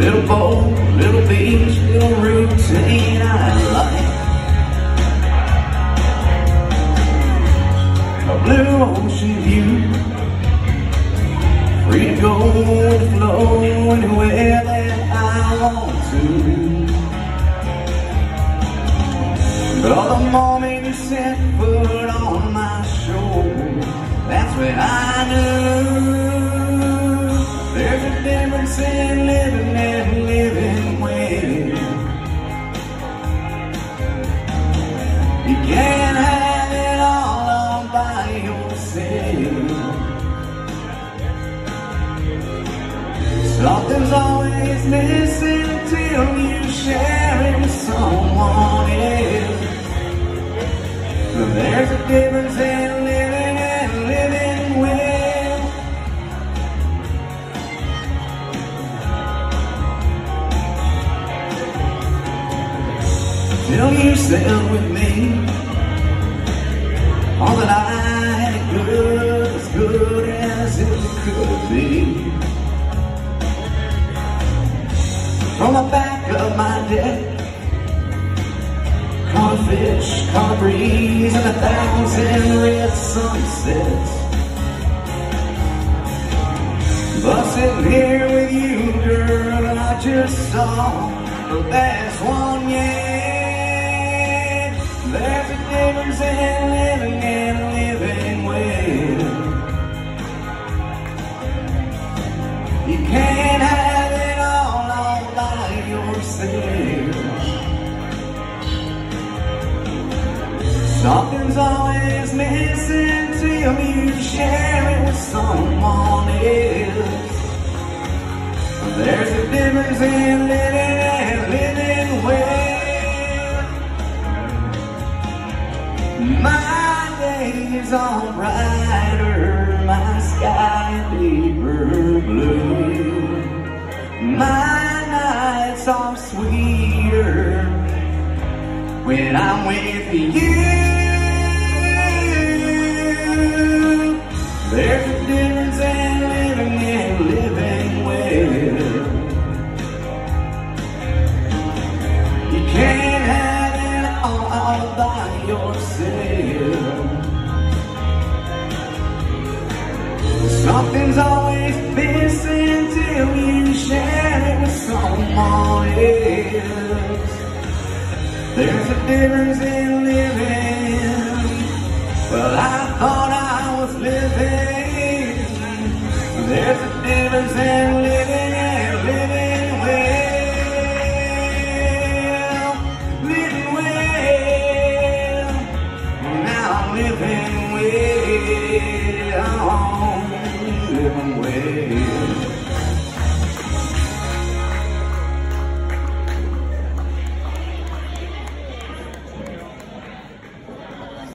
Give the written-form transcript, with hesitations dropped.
Little boat, little beach, little routine I like. A blue ocean view, free to go with the flow anywhere that I want to. But the moment you set foot on my shore, that's when I knew there's a difference in living and living well. You can't have it all by yourself. Something's always missing till you share it with someone else. There's a difference in living and living well. Till you sailed with me, all that I had good, as good as it could be. From the back of my deck, caught a fish, caught a breeze, and 1,000 red sunsets. But sitting here with you, girl, I just saw the best one yet. There's a difference in living and living well. You can't have it all by yourself. Something's always missing till you share it with someone else. There's a difference in living and living well. My days are brighter, my sky deeper blue. My nights are sweeter when I'm with you. There's a difference in living and living well. You can't have it all by yourself. Something's always missing till you share it with someone else. There's a difference in living. Well, I thought